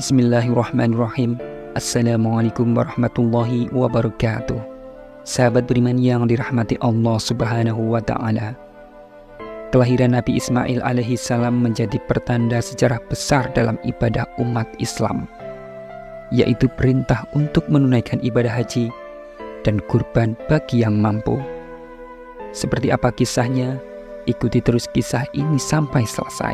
Bismillahirrahmanirrahim. Assalamualaikum warahmatullahi wabarakatuh. Sahabat beriman yang dirahmati Allah Subhanahu wa Ta'ala, kelahiran Nabi Ismail alaihi salam menjadi pertanda sejarah besar dalam ibadah umat Islam, yaitu perintah untuk menunaikan ibadah haji dan kurban bagi yang mampu. Seperti apa kisahnya? Ikuti terus kisah ini sampai selesai.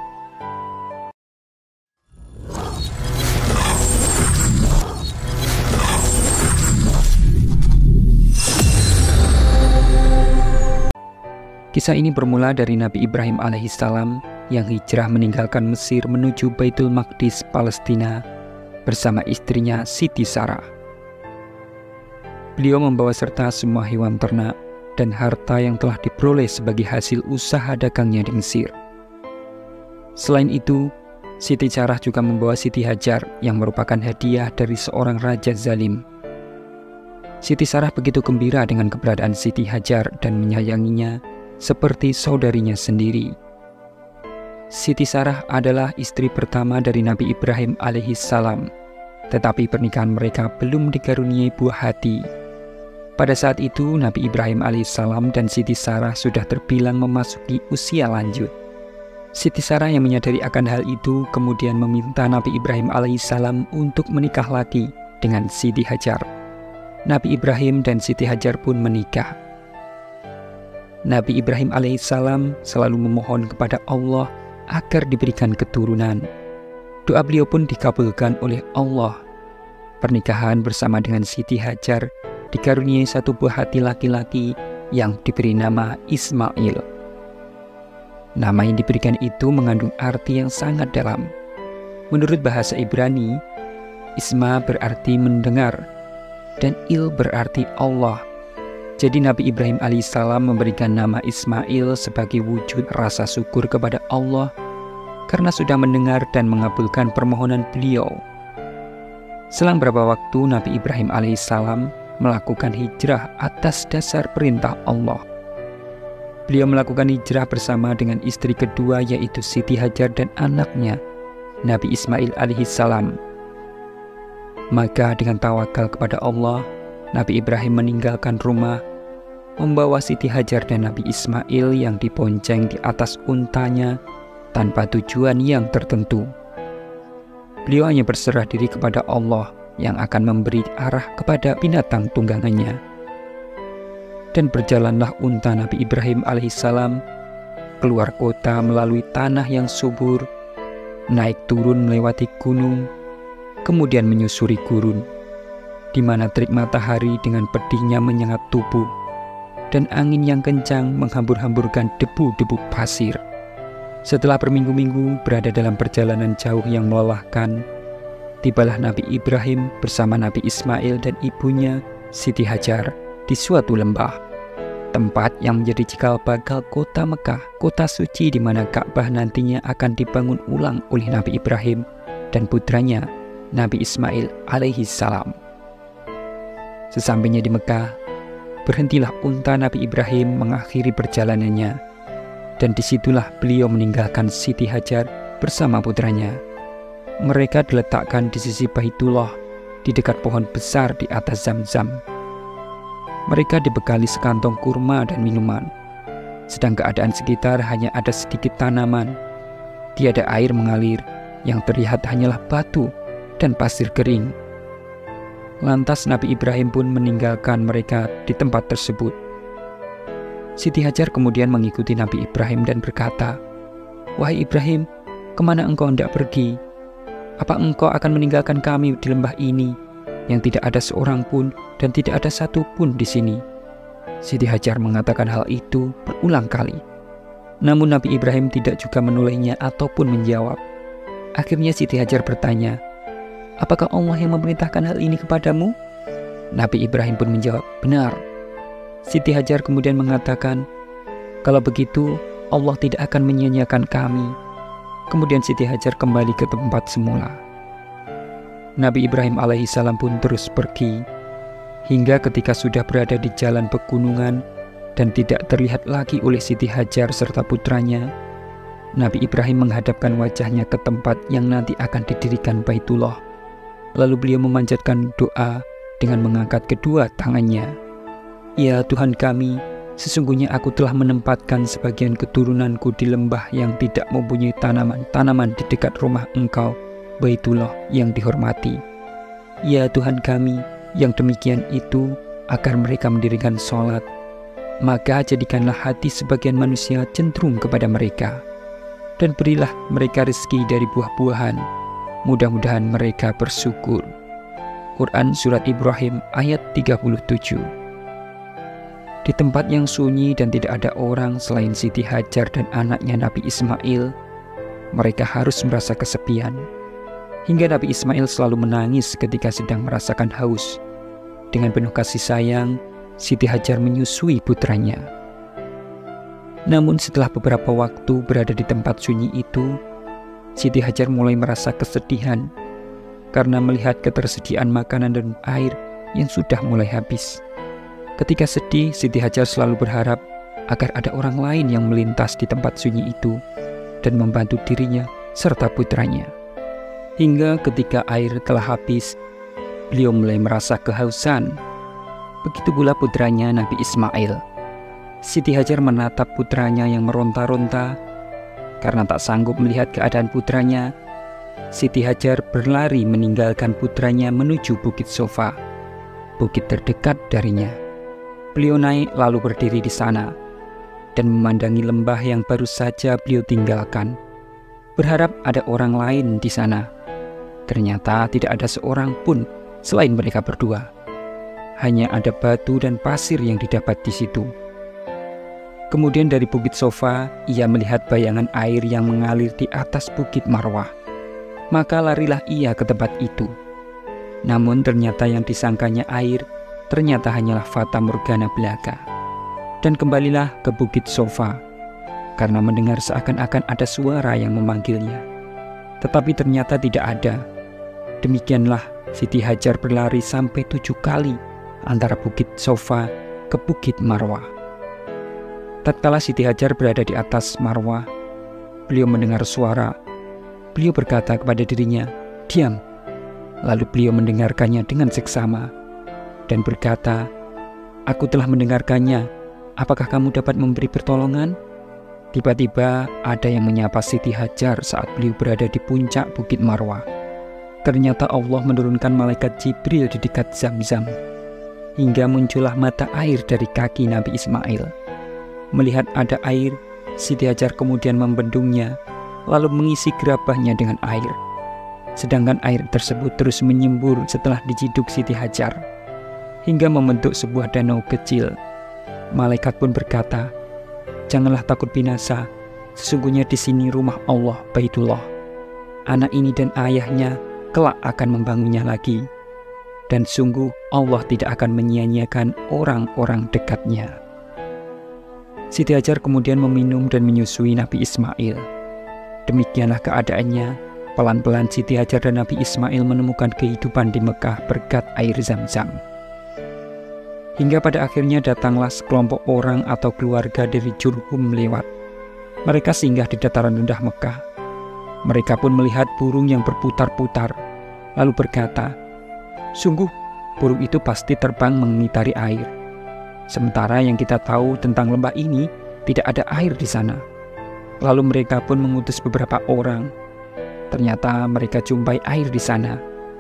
Kisah ini bermula dari Nabi Ibrahim alaihissalam yang hijrah meninggalkan Mesir menuju Baitul Maqdis, Palestina bersama istrinya Siti Sarah. Beliau membawa serta semua hewan ternak dan harta yang telah diperoleh sebagai hasil usaha dagangnya di Mesir. Selain itu, Siti Sarah juga membawa Siti Hajar yang merupakan hadiah dari seorang raja zalim. Siti Sarah begitu gembira dengan keberadaan Siti Hajar dan menyayanginya seperti saudarinya sendiri. Siti Sarah adalah istri pertama dari Nabi Ibrahim alaihissalam, tetapi pernikahan mereka belum dikaruniai buah hati. Pada saat itu Nabi Ibrahim alaihissalam dan Siti Sarah sudah terbilang memasuki usia lanjut. Siti Sarah yang menyadari akan hal itu kemudian meminta Nabi Ibrahim alaihissalam untuk menikah lagi dengan Siti Hajar. Nabi Ibrahim dan Siti Hajar pun menikah. Nabi Ibrahim alaihissalam selalu memohon kepada Allah agar diberikan keturunan. Doa beliau pun dikabulkan oleh Allah. Pernikahan bersama dengan Siti Hajar dikaruniai satu buah hati laki-laki yang diberi nama Ismail. Nama yang diberikan itu mengandung arti yang sangat dalam. Menurut bahasa Ibrani, Isma berarti mendengar dan Il berarti Allah. Jadi Nabi Ibrahim alaihissalam memberikan nama Ismail sebagai wujud rasa syukur kepada Allah karena sudah mendengar dan mengabulkan permohonan beliau. Selang beberapa waktu Nabi Ibrahim alaihissalam melakukan hijrah atas dasar perintah Allah. Beliau melakukan hijrah bersama dengan istri kedua yaitu Siti Hajar dan anaknya Nabi Ismail alaihissalam. Maka dengan tawakal kepada Allah, Nabi Ibrahim meninggalkan rumah, membawa Siti Hajar dan Nabi Ismail yang dibonceng di atas untanya tanpa tujuan yang tertentu. Beliau hanya berserah diri kepada Allah yang akan memberi arah kepada binatang tunggangannya. Dan berjalanlah unta Nabi Ibrahim alaihissalam keluar kota melalui tanah yang subur, naik turun melewati gunung, kemudian menyusuri gurun, di mana terik matahari dengan pedihnya menyengat tubuh, dan angin yang kencang menghambur-hamburkan debu-debu pasir. Setelah berminggu-minggu berada dalam perjalanan jauh yang melelahkan, tibalah Nabi Ibrahim bersama Nabi Ismail dan ibunya Siti Hajar di suatu lembah, tempat yang menjadi cikal bakal kota Mekah, kota suci di mana Ka'bah nantinya akan dibangun ulang oleh Nabi Ibrahim dan putranya Nabi Ismail alaihissalam. Sesampainya di Mekah, berhentilah unta Nabi Ibrahim mengakhiri perjalanannya, dan disitulah beliau meninggalkan Siti Hajar bersama putranya. Mereka diletakkan di sisi Baitullah di dekat pohon besar di atas Zamzam. Mereka dibekali sekantong kurma dan minuman, sedang keadaan sekitar hanya ada sedikit tanaman. Tiada air mengalir, yang terlihat hanyalah batu dan pasir kering. Lantas Nabi Ibrahim pun meninggalkan mereka di tempat tersebut. Siti Hajar kemudian mengikuti Nabi Ibrahim dan berkata, "Wahai Ibrahim, kemana engkau hendak pergi? Apa engkau akan meninggalkan kami di lembah ini, yang tidak ada seorang pun dan tidak ada satu pun di sini?" Siti Hajar mengatakan hal itu berulang kali. Namun Nabi Ibrahim tidak juga menolehnya ataupun menjawab. Akhirnya Siti Hajar bertanya, "Apakah Allah yang memerintahkan hal ini kepadamu?" Nabi Ibrahim pun menjawab, "Benar." Siti Hajar kemudian mengatakan, "Kalau begitu, Allah tidak akan menyia-nyiakan kami." Kemudian Siti Hajar kembali ke tempat semula. Nabi Ibrahim alaihissalam pun terus pergi, hingga ketika sudah berada di jalan pegunungan dan tidak terlihat lagi oleh Siti Hajar serta putranya, Nabi Ibrahim menghadapkan wajahnya ke tempat yang nanti akan didirikan Baitullah. Lalu beliau memanjatkan doa dengan mengangkat kedua tangannya. Ya Tuhan kami, sesungguhnya aku telah menempatkan sebagian keturunanku di lembah yang tidak mempunyai tanaman-tanaman di dekat rumah Engkau, Baitullah yang dihormati. Ya Tuhan kami, yang demikian itu agar mereka mendirikan sholat, maka jadikanlah hati sebagian manusia cenderung kepada mereka, dan berilah mereka rezeki dari buah-buahan, mudah-mudahan mereka bersyukur. Quran Surat Ibrahim ayat 37. Di tempat yang sunyi dan tidak ada orang selain Siti Hajar dan anaknya Nabi Ismail, mereka harus merasa kesepian. Hingga Nabi Ismail selalu menangis ketika sedang merasakan haus. Dengan penuh kasih sayang, Siti Hajar menyusui putranya. Namun setelah beberapa waktu berada di tempat sunyi itu, Siti Hajar mulai merasa kesedihan karena melihat ketersediaan makanan dan air yang sudah mulai habis. Ketika sedih, Siti Hajar selalu berharap agar ada orang lain yang melintas di tempat sunyi itu dan membantu dirinya serta putranya. Hingga ketika air telah habis, beliau mulai merasa kehausan. Begitu pula putranya Nabi Ismail. Siti Hajar menatap putranya yang meronta-ronta. Karena tak sanggup melihat keadaan putranya, Siti Hajar berlari meninggalkan putranya menuju Bukit Sofa, bukit terdekat darinya. Beliau naik lalu berdiri di sana dan memandangi lembah yang baru saja beliau tinggalkan, berharap ada orang lain di sana. Ternyata tidak ada seorang pun selain mereka berdua. Hanya ada batu dan pasir yang didapat di situ. Kemudian dari Bukit Sofa, ia melihat bayangan air yang mengalir di atas Bukit Marwah. Maka larilah ia ke tempat itu. Namun ternyata yang disangkanya air, ternyata hanyalah fata morgana belaka. Dan kembalilah ke Bukit Sofa, karena mendengar seakan-akan ada suara yang memanggilnya. Tetapi ternyata tidak ada. Demikianlah Siti Hajar berlari sampai 7 kali antara Bukit Sofa ke Bukit Marwah. Tatkala Siti Hajar berada di atas Marwah, beliau mendengar suara. Beliau berkata kepada dirinya, "Diam." Lalu beliau mendengarkannya dengan seksama dan berkata, "Aku telah mendengarkannya. Apakah kamu dapat memberi pertolongan?" Tiba-tiba ada yang menyapa Siti Hajar saat beliau berada di puncak Bukit Marwah. Ternyata Allah menurunkan malaikat Jibril di dekat Zam-Zam, hingga muncullah mata air dari kaki Nabi Ismail. Melihat ada air, Siti Hajar kemudian membendungnya, lalu mengisi gerabahnya dengan air. Sedangkan air tersebut terus menyembur setelah diciduk Siti Hajar, hingga membentuk sebuah danau kecil. Malaikat pun berkata, "Janganlah takut binasa, sesungguhnya di sini rumah Allah, Baitullah. Anak ini dan ayahnya kelak akan membangunnya lagi. Dan sungguh Allah tidak akan menyia-nyiakan orang-orang dekatnya." Siti Hajar kemudian meminum dan menyusui Nabi Ismail. Demikianlah keadaannya. Pelan-pelan Siti Hajar dan Nabi Ismail menemukan kehidupan di Mekah berkat air Zam-Zam. Hingga pada akhirnya datanglah sekelompok orang atau keluarga dari Jurhum lewat. Mereka singgah di dataran rendah Mekah. Mereka pun melihat burung yang berputar-putar, lalu berkata, "Sungguh, burung itu pasti terbang mengitari air. Sementara yang kita tahu tentang lembah ini, tidak ada air di sana." Lalu mereka pun mengutus beberapa orang. Ternyata mereka jumpai air di sana.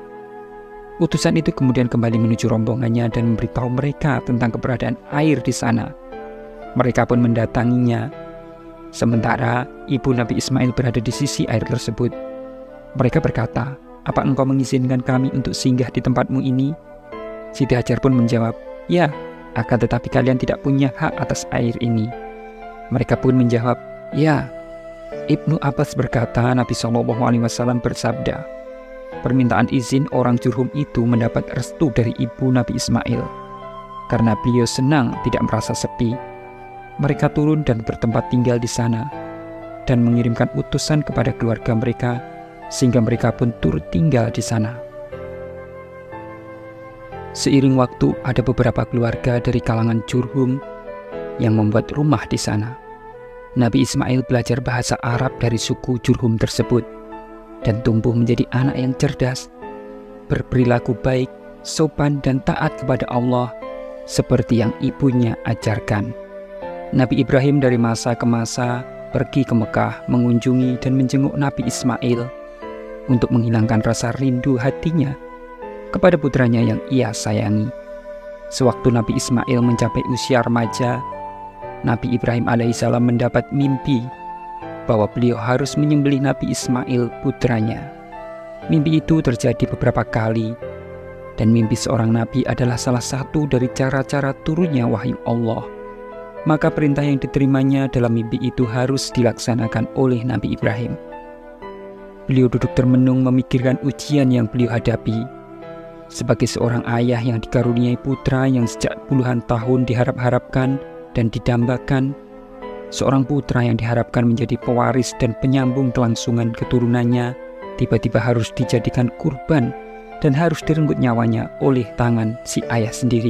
Utusan itu kemudian kembali menuju rombongannya dan memberitahu mereka tentang keberadaan air di sana. Mereka pun mendatanginya. Sementara ibu Nabi Ismail berada di sisi air tersebut. Mereka berkata, "Apa engkau mengizinkan kami untuk singgah di tempatmu ini?" Siti Hajar pun menjawab, "Ya, akan tetapi kalian tidak punya hak atas air ini." Mereka pun menjawab, "Ya." Ibnu Abbas berkata, Nabi SAW bersabda, permintaan izin orang Jurhum itu mendapat restu dari ibu Nabi Ismail. Karena beliau senang tidak merasa sepi, mereka turun dan bertempat tinggal di sana dan mengirimkan utusan kepada keluarga mereka sehingga mereka pun turut tinggal di sana. Seiring waktu, ada beberapa keluarga dari kalangan Jurhum yang membuat rumah di sana. Nabi Ismail belajar bahasa Arab dari suku Jurhum tersebut dan tumbuh menjadi anak yang cerdas, berperilaku baik, sopan dan taat kepada Allah seperti yang ibunya ajarkan. Nabi Ibrahim dari masa ke masa pergi ke Mekah mengunjungi dan menjenguk Nabi Ismail untuk menghilangkan rasa rindu hatinya kepada putranya yang ia sayangi. Sewaktu Nabi Ismail mencapai usia remaja, Nabi Ibrahim alaihissalam mendapat mimpi bahwa beliau harus menyembelih Nabi Ismail putranya. Mimpi itu terjadi beberapa kali, dan mimpi seorang nabi adalah salah satu dari cara-cara turunnya wahyu Allah. Maka perintah yang diterimanya dalam mimpi itu harus dilaksanakan oleh Nabi Ibrahim. Beliau duduk termenung memikirkan ujian yang beliau hadapi. Sebagai seorang ayah yang dikaruniai putra yang sejak puluhan tahun diharap-harapkan dan didambakan, seorang putra yang diharapkan menjadi pewaris dan penyambung kelangsungan keturunannya, tiba-tiba harus dijadikan kurban dan harus direnggut nyawanya oleh tangan si ayah sendiri.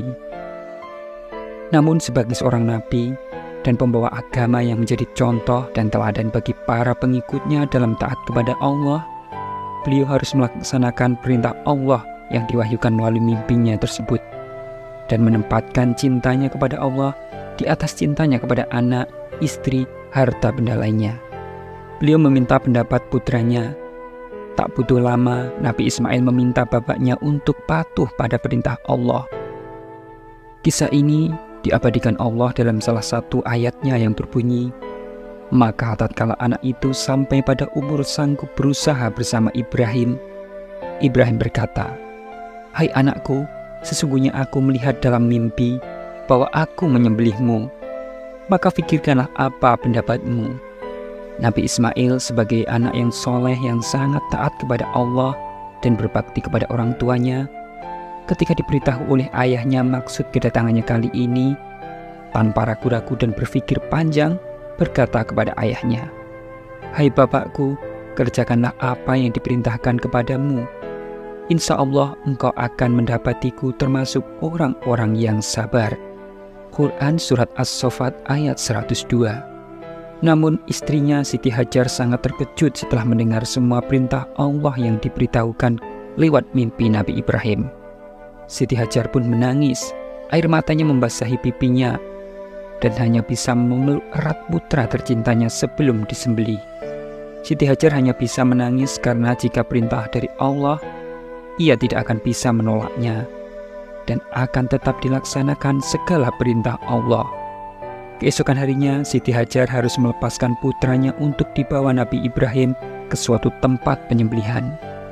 Namun sebagai seorang nabi dan pembawa agama yang menjadi contoh dan teladan bagi para pengikutnya dalam taat kepada Allah, beliau harus melaksanakan perintah Allah yang diwahyukan melalui mimpinya tersebut dan menempatkan cintanya kepada Allah di atas cintanya kepada anak, istri, harta benda lainnya. Beliau meminta pendapat putranya. Tak butuh lama, Nabi Ismail meminta bapaknya untuk patuh pada perintah Allah. Kisah ini diabadikan Allah dalam salah satu ayatnya yang berbunyi, "Maka tatkala anak itu sampai pada umur sanggup berusaha bersama Ibrahim, Ibrahim berkata, 'Hai anakku, sesungguhnya aku melihat dalam mimpi bahwa aku menyembelihmu. Maka fikirkanlah apa pendapatmu.' Nabi Ismail sebagai anak yang soleh yang sangat taat kepada Allah dan berbakti kepada orang tuanya, ketika diberitahu oleh ayahnya maksud kedatangannya kali ini, tanpa ragu-ragu dan berpikir panjang, berkata kepada ayahnya, 'Hai bapakku, kerjakanlah apa yang diperintahkan kepadamu. Insya Allah engkau akan mendapatiku termasuk orang-orang yang sabar.' Quran Surat As-Saffat ayat 102. Namun istrinya Siti Hajar sangat terkejut setelah mendengar semua perintah Allah yang diberitahukan lewat mimpi Nabi Ibrahim. Siti Hajar pun menangis, air matanya membasahi pipinya, dan hanya bisa memeluk erat putra tercintanya sebelum disembelih. Siti Hajar hanya bisa menangis karena jika perintah dari Allah, ia tidak akan bisa menolaknya dan akan tetap dilaksanakan segala perintah Allah. Keesokan harinya, Siti Hajar harus melepaskan putranya untuk dibawa Nabi Ibrahim ke suatu tempat penyembelihan.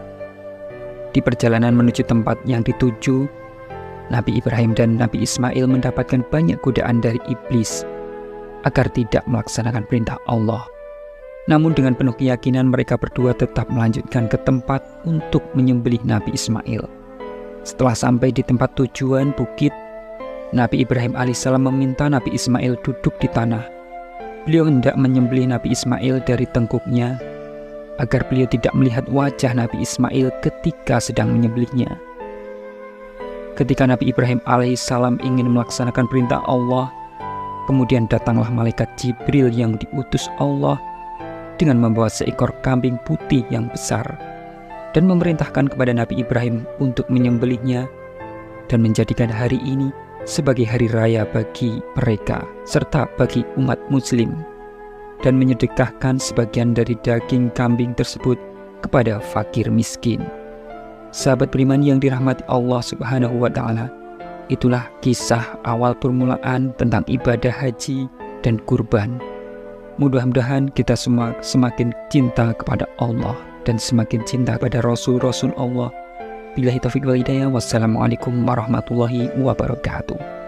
Di perjalanan menuju tempat yang dituju, Nabi Ibrahim dan Nabi Ismail mendapatkan banyak godaan dari iblis agar tidak melaksanakan perintah Allah. Namun dengan penuh keyakinan mereka berdua tetap melanjutkan ke tempat untuk menyembelih Nabi Ismail. Setelah sampai di tempat tujuan bukit, Nabi Ibrahim alaihissalam meminta Nabi Ismail duduk di tanah. Beliau hendak menyembelih Nabi Ismail dari tengkuknya, agar beliau tidak melihat wajah Nabi Ismail ketika sedang menyembelihnya. Ketika Nabi Ibrahim alaihissalam ingin melaksanakan perintah Allah, kemudian datanglah malaikat Jibril yang diutus Allah dengan membawa seekor kambing putih yang besar dan memerintahkan kepada Nabi Ibrahim untuk menyembelihnya dan menjadikan hari ini sebagai hari raya bagi mereka serta bagi umat muslim, dan menyedekahkan sebagian dari daging kambing tersebut kepada fakir miskin. Sahabat beriman yang dirahmati Allah Subhanahu wa Ta'ala, itulah kisah awal permulaan tentang ibadah haji dan kurban. Mudah-mudahan kita semua semakin cinta kepada Allah dan semakin cinta kepada Rasul-Rasul Allah. Billahi taufiq wal hidayah. Wassalamualaikum warahmatullahi wabarakatuh.